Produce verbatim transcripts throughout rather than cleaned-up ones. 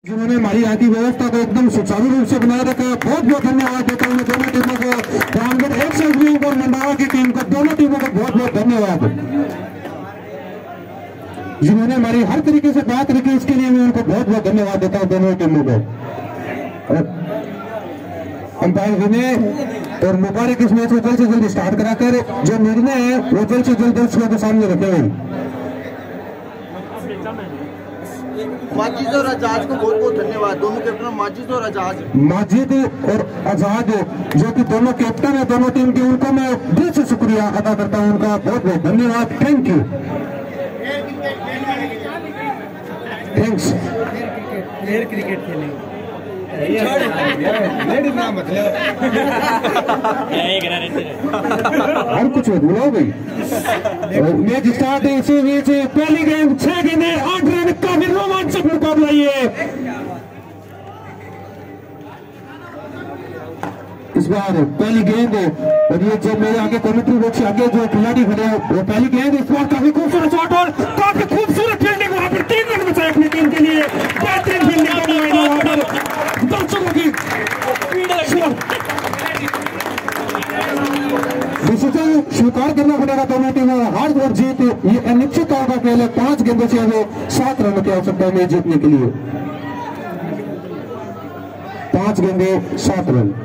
जिन्होंने हमारी आती व्यवस्था को एकदम सुचारू रूप से बनाए रखा है। बहुत बहुत धन्यवाद देता हूँ दोनों टीमों को, रामगढ़ एक सौ और मंडावा की टीम को, दोनों टीमों को बहुत बहुत धन्यवाद जिन्होंने हमारी हर तरीके से बात रखी। इसके लिए मैं उनको बहुत बहुत धन्यवाद देता हूँ दोनों टीमों को। अंपायर विनय और मुबारक इस मैच को जल्द से जल्द स्टार्ट कराकर जो निर्णय है वो जल्द से जल्द दर्शकों के सामने रखे हुए। माजिद और आजाद को बहुत बहुत धन्यवाद, दोनों कैप्टन माजिद और आजाद माजिद और आजाद जो कि दोनों कैप्टन है दोनों टीम के, उनको मैं दिल से शुक्रिया अदा करता हूं, उनका बहुत बहुत धन्यवाद। Thank you, thanks. क्रिकेट खेलेंगे और कुछ बुलाओ भाई। मैच स्टार्ट है, इसी बीच पहली गेंद छह गेंदें आठ रन, काफी रोमांचक मुकाबला ये इस बार पहली गेंद। और ये जो मेरे आगे कमेंट्री बॉक्स आगे जो खिलाड़ी खड़े हैं वो पहली गेंद। इस बार काफी खूबसूरत शॉट और काफी खूबसूरत फील्डिंग, वहां पर तीन रन बचाए अपनी टीम के लिए। बेहतरीन फील्डिंग वहां पर दर्शकों की डिसीजन स्वीकार करना पड़ेगा दोनों टीमों को। हार और जीत ये अनिश्चित होगा खेल है। पांच गेंदों से हमें सात रनों की आवश्यकता है मैच जीतने के लिए। पांच गेंदे सात रन।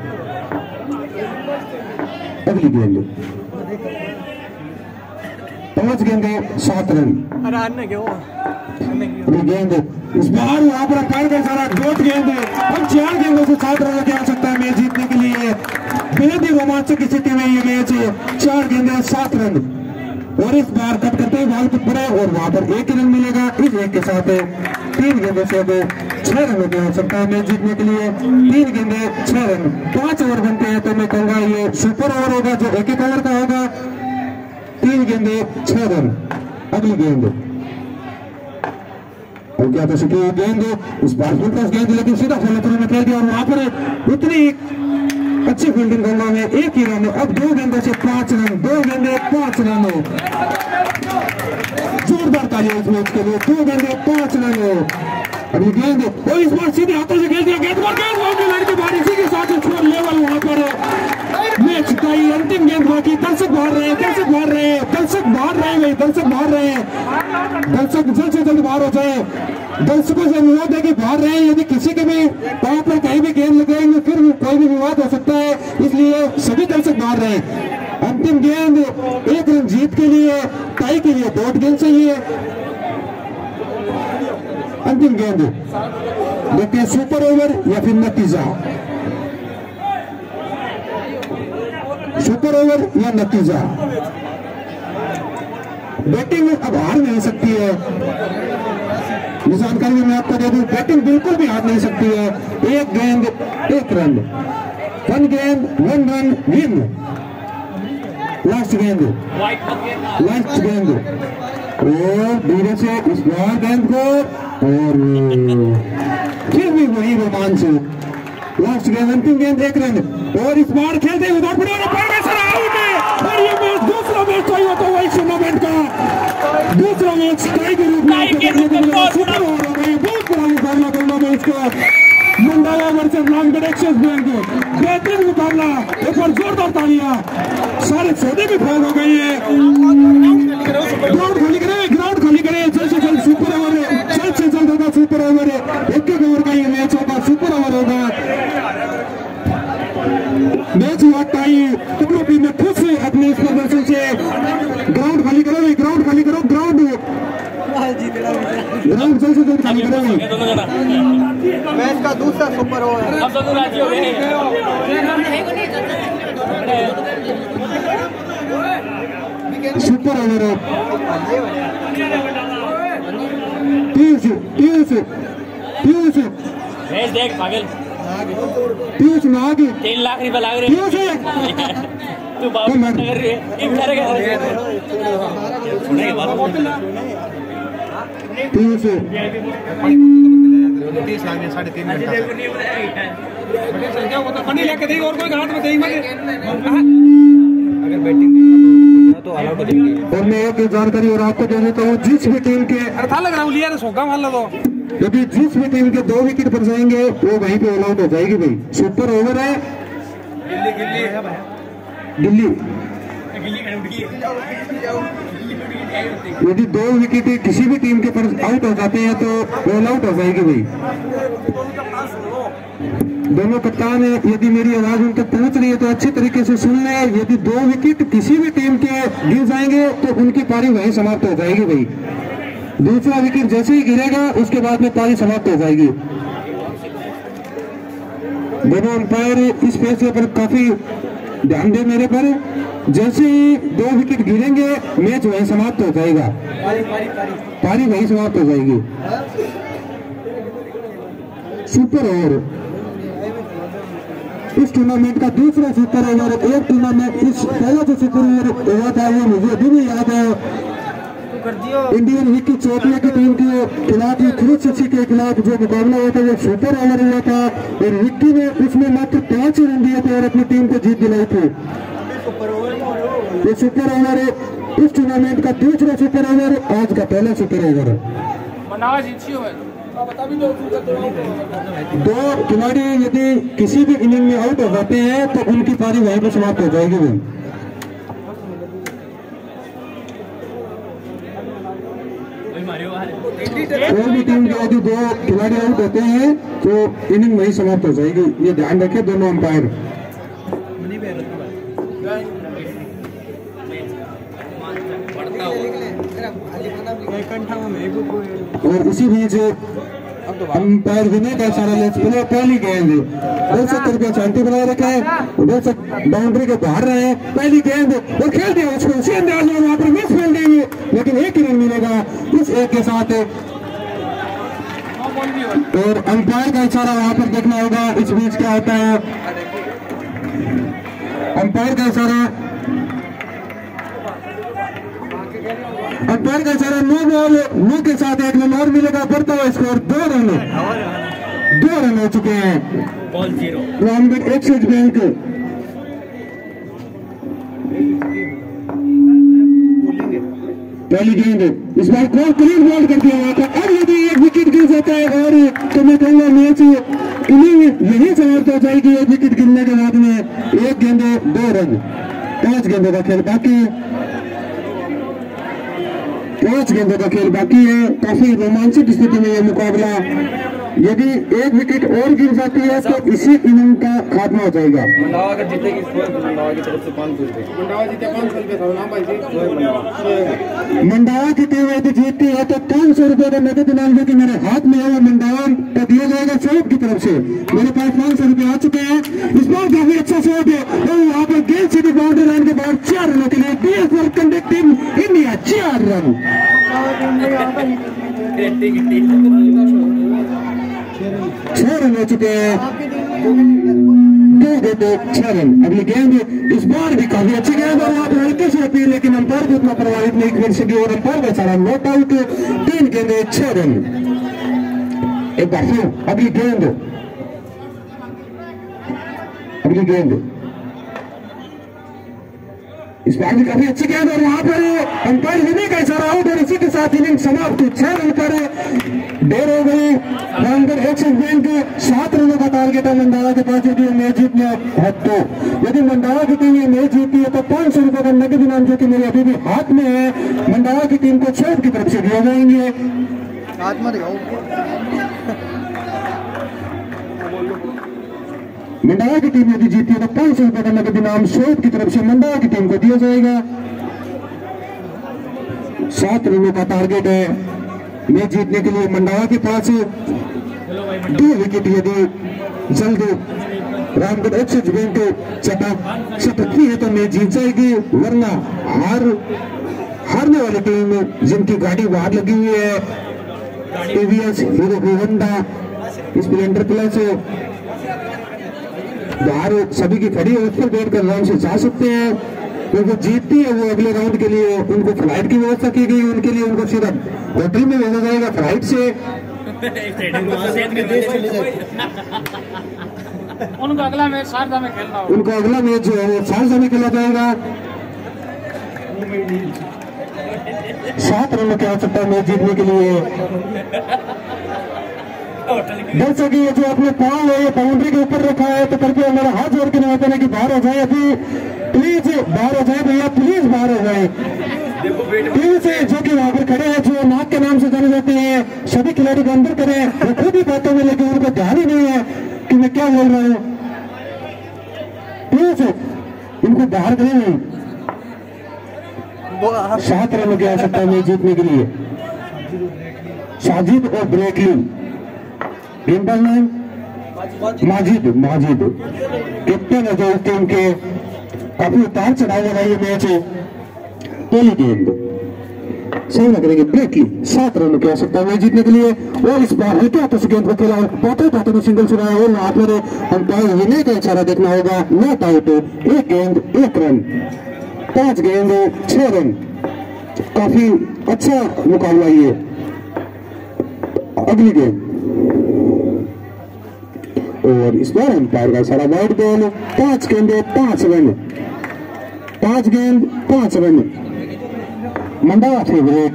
अगली गेंद पांच गेंदे सात रन। गेंद इस बार वहां पर अंपायर का सारा दो गेंद हम चार गेंदों से सात रनों की आवश्यकता है मैच जीतने के लिए। बेहद ही रोमांचक स्थिति में ये मैच है। चार गेंदे सात रन और इस बार कट करते ही बॉल को पड़े और वहां पर एक रन मिलेगा। इस एक के साथ तीन गेंदों से अब छह रनों की आवश्यकता है मैच जीतने के लिए। तीन गेंदे छह रन, पांच ओवर बनते हैं तो मैं कहूंगा ये सुपर ओवर होगा जो एक एक ओवर का होगा। तीन गेंदे छह रन। अगली गेंद और क्या तो सकी गेंद इस बार फुलटॉस गेंद लेकिन सीधा फॉलो थ्रू में खेल दिया और वहां पर उतनी अच्छी फील्डिंग करना में एक ही रन। अब दो गेंदों से पांच रन, दो गेंदे पांच रन। जोरदार ताली इस मैच के लिए। दो गेंदे पांच रन। अभी गेंद और इस बार सीधे हाथों से खेल दिया, गेंद पर गेंद बाउंड्री लाइन के बाहर, इसी के साथ स्कोर लेवल वहां पर मैच का ही अंतिम गेंद बाकी। दर्शक बाहर रहे, दर्शक बाहर रहे, दर्शक बाहर रहे भाई, दर्शक बाहर रहे, दर्शक जल्द से जल्द बाहर हो जाए। दर्शकों से अनुरोध है कि बाहर रहे, यदि किसी के भी वहां पर कहीं भी गेंद लगाएंगे फिर कोई भी विवाद हो सकता है, इसलिए सभी दर्शक बाहर रहे। अंतिम गेंद एक रन जीत के लिए, टाई के लिए दो गेंद चाहिए। अंतिम गेंद देखिए सुपर ओवर या फिर नतीजा, सुपर ओवर या नतीजा। बैटिंग अब हार नहीं सकती है, ये जानकारी मैं आपको दे दूं। बैटिंग बिल्कुल भी हार नहीं सकती है। एक गेंद एक रन, वन गेंद वन रन विन। लास्ट गेंद, लास्ट गेंद और धीरे से इस बार गेंद को और फिर भी वही रोमांच। लास्ट गेंद अंतिम गेंद एक रन और इस बार खेलते हुए और ये मैच दूसरा मैच चाहिए तो वही टूर्नामेंट का दूसरा मैच टाई के रूप में सुपर हो गई। बहुत बड़ा मुकाबला करना मैच का Mandawa versus Ramgarh Axis Bank. बेहतरीन मुकाबला, एक बार जोरदार तालियां। सारे सौदे भी फेल हो गई है। ग्राउंड खाली करें, ग्राउंड खाली करें, जल्द से जल्द सुपर ओवर, जल्द से जल्द होगा सुपर ओवर। एक एक ओवर का ये मैच होगा, सुपर ओवर होगा। मैच हुआ टाई, दोनों टीमें खुश है अपने इस प्रदर्शन से। ग्राउंड खाली करो, ग्राउंड खाली करो, ग्राउंड ग्राउंड जल्द से जल्द खाली करो। मैच का दूसरा सुपर ओवर। अब दोनों राजी हो गए। Super over Piyush Piyush Piyush match देख पागल, पीयूष में आगे तीन लाख रुपए लग रहे पीयूष तू बाबू कर रही है पीयूष साढ़े तीन लेके दी और कोई हाथ में देंगे अगर बैटिंग तो अलाउड देंगे। और मैं एक जानकारी और आपको दे देता हूँ, जिस भी टीम के अरे था लग रहा हूँ लिया सोगा मान लो यदि जिस भी टीम के दो विकेट पड़ जाएंगे वो वहीं पे ऑल आउट हो जाएगी भाई। सुपर ओवर है गिल्ली। यदि दो विकेट किसी भी टीम के पर आउट हो जाते हैं तो ऑल आउट हो जाएगी भाई। दोनों कप्तान है, यदि मेरी आवाज उन तक पहुंच रही है तो अच्छी तरीके से सुन ले। यदि दो विकेट किसी भी टीम के गिर जाएंगे तो उनकी पारी वहीं समाप्त हो जाएगी भाई। दूसरा विकेट जैसे ही गिरेगा उसके बाद में पारी समाप्त हो जाएगी। दोनों अंपायर इस फैसले पर काफी ध्यान दे मेरे पर। जैसे ही दो विकेट गिरेंगे मैच वहीं समाप्त हो जाएगा, पारी वहीं समाप्त हो जाएगी। सुपर ओवर इस टूर्नामेंट का दूसरा सुपर ओवर। एक टूर्नामेंट इस पहला जो सुपर ओवर हुआ था वो मुझे अभी भी याद है। इंडियन विकी चौथिया की टीम के खिलाफ खुरुशी के खिलाफ जो मुकाबला हुआ था वो सुपर ओवर हुआ था और विक्की ने उसमें मात्र पांच रन दिए थे और अपनी टीम को जीत दिलाई थी। ये सुपर ओवर इस टूर्नामेंट का दूसरा सुपर ओवर, आज का पहला सुपर ओवर। दो खिलाड़ी यदि किसी भी इनिंग में आउट हो जाते हैं तो उनकी पारी वहीं पर समाप्त हो जाएगी भाई। कोई भी टीम के यदि दो खिलाड़ी आउट होते हैं तो इनिंग वहीं समाप्त हो जाएगी, ये ध्यान रखें दोनों अंपायर। और इसी बीच अंपायर विनय का सारा मैच प्ले पहली गेंद दर्शक रुपया शांति बनाए रखे, दर्शक बाउंड्री के बाहर रहे। पहली गेंद और खेल दिया उसको, उसी अंदाज में वहां पर मिस फील्डिंग, लेकिन एक ही रन मिलेगा इस एक के साथ। और अंपायर का इशारा वहां पर देखना होगा इस बीच क्या होता है। अंपायर का इशारा अंपायर का इशारा नो बॉल नो के साथ एक रन और मिलेगा, बढ़ता हुआ स्कोर दो रन दो रन हो चुके हैं। रामगढ़ एक्सिस बैंक पहली गेंद इस बार कॉल क्लीन बॉल कर दिया हुआ था। अब यदि एक विकेट गिर जाता है और तो मैं कहूँगा मैच इनिंग यही समाप्त हो जाएगी। एक विकेट गिरने के बाद में एक गेंदे दो रन, पांच गेंदों का खेल बाकी पांच गेंदों का खेल बाकी है। काफी रोमांचक स्थिति में यह मुकाबला, यदि एक विकेट और गिर जाती है तो इसी इनिंग का खात्मा हो जाएगा। मंडावा अगर जीतेगी मंडावा की तरफ से पाँच सौ रुपये मंडावा जीते पाँच सौ रुपये मंडावा की टीम यदि जीतती है तो पाँच सौ रुपये का नगद इनाम जो कि मेरे हाथ में है वो मंडावा का दिया जाएगा शॉप की तरफ से। मेरे पास पाँच सौ रुपये आ चुके हैं। इस बार काफी अच्छा शॉट है और यहाँ पर गेंद सीधी बाउंड्री लाइन के बाद चार रनों के लिए बीएसएल कंडक्ट टीम इंडिया चार रन छह रन हो चुके हैं, दो गेंदे छह रन। अगली गेंद इस बार भी काफी अच्छी गेंद और वहां पर हल्के से अपील, लेकिन अंपायर भी उतना प्रभावित नहीं कर सकी और अंपायर का सारा नॉट आउट, तीन गेंदे छह रन। एक बार फिर अगली गेंद अगली गेंद इस बार भी काफी अच्छी गेंद और वहां पर अंपायर विनय का इशारा आउट और इसी के साथ इनिंग समाप्त। छह रन पर देर हो गई। रामगढ़ एक्सिस बैंक सात रनों का टारगेट है मंडावा के पास। यदि मैच जीतने है तो यदि मंडावा की टीम ये मैच जीतती है तो पांच सौ रुपए का नगद इनाम जो कि मेरे अभी भी हाथ में है मंडावा की टीम को छह की तरफ से दिया जाएंगे। मंडावा की टीम यदि जीतती है तो पांच सौ रुपए का नगद इनाम शोध की तरफ से मंडावा की टीम को दिया जाएगा। सात रनों का टारगेट है मैच जीतने के लिए मंडावा के पास। दो विकेट यदि जल्द रामगढ़ एक्सिस बैंक चटक चटकती है तो मैच जीत जाएगी, वरना हार हारने वाली टीम जिनकी गाड़ी बाहर लगी हुई है TVS Hero Honda splendor plus बाहर सभी की खड़ी है, उस पर बैठ कर आराम से जा सकते हैं। क्योंकि जीतती है वो अगले राउंड के लिए उनको फ्लाइट की व्यवस्था की गई, उनके लिए उनको सीधा होटल में भेजा जाएगा फ्लाइट से। उनको अगला मैच शारजा में खेलना होगा। उनको अगला मैच जो है वो शारजा में खेला जाएगा। सात रनों की आवश्यकता मैच जीतने के लिए। दर्शक ये जो अपने पाँव है ये बाउंड्री के ऊपर रखा है, तो कृपया मेरा हाथ जोड़ के निवेदन है कि बाहर हो जाए अभी, प्लीज बाहर हो जाए भैया, प्लीज बाहर हो जाए। टीम से जो कि वहां पर खड़े हैं, जो नाक के नाम से जाने जाते हैं, सभी खिलाड़ी को अंदर करें, वो खुद ही बातों में, लेकिन उनको ध्यान ही नहीं है कि मैं क्या बोल रहा हूँ। टीम से इनको बाहर करें नहीं, सात रन की आवश्यकता है जीतने के लिए। साजिद और ब्रेकली, गेंदबाज नाम माजिद, माजिद कैप्टन है जो टीम के, काफी उतार चढ़ाव वाला ये मैच है। पहली गेंद सही ना करेंगे ब्रेकली, सात रन की आवश्यकता है जीतने के लिए। और इस बार हल्के हाथों से गेंद को खेला, पाते पाते में सिंगल चुराया और वहां पर अंपायर विनय का इशारा देखना होगा, नॉट आउट। एक गेंद एक रन, पांच गेंद छह रन, काफी अच्छा मुकाबला ये। अगली गेंद और इस बार अंपायर का सारा वाइड बॉल, पांच गेंदे पांच रन, पांच गेंद पांच रन, मंडावा फेवरेट।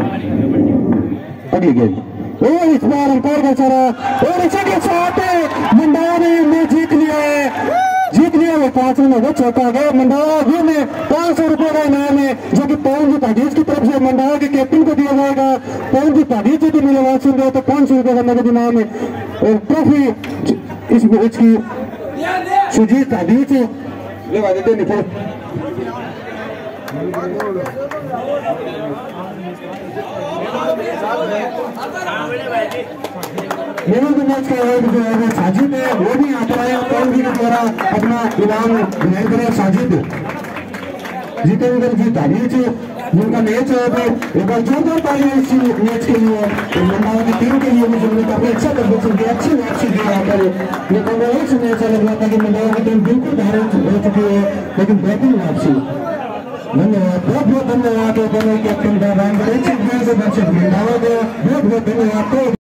अगली गेंद और इस बार अंपायर का सारा, और इसी के साथ मंडावा ने मैच जीत लिया है, जीत लिया वो पांच रन वो चौथा गया। मंडावा भी में पांच सौ रुपए का इनाम है जो कि पवन जी तादीज की तरफ से मंडावा के कैप्टन को दिया जाएगा। पवन जी तादीज यदि मेरे बात सुन रहे तो पांच सौ रुपए का नगद इनाम है। और ट्रॉफी इस मैच की सुजीत तादीज लेवा देते निकल मेरे को मैच का जो है वो साजिद है, वो भी यहाँ पर आए पवन जी के द्वारा अपना इनाम ग्रहण करें। साजिद जितेंद्र जी तारीज जिनका मैच है वो एक बार जोरदार ताली इस मैच के लिए, मंडावा की टीम के लिए भी जिन्होंने काफी अच्छा प्रदर्शन किया, अच्छी वापसी दी यहाँ पर। लेकिन एक से मैच लग रहा था कि मंडावा की टीम बिल्कुल बाहर हो चुकी है, लेकिन बेहतरीन वापसी। धन्यवाद, बहुत बहुत धन्यवाद कैप्टन का रामगढ़ मंडावा को, बहुत बहुत धन्यवाद।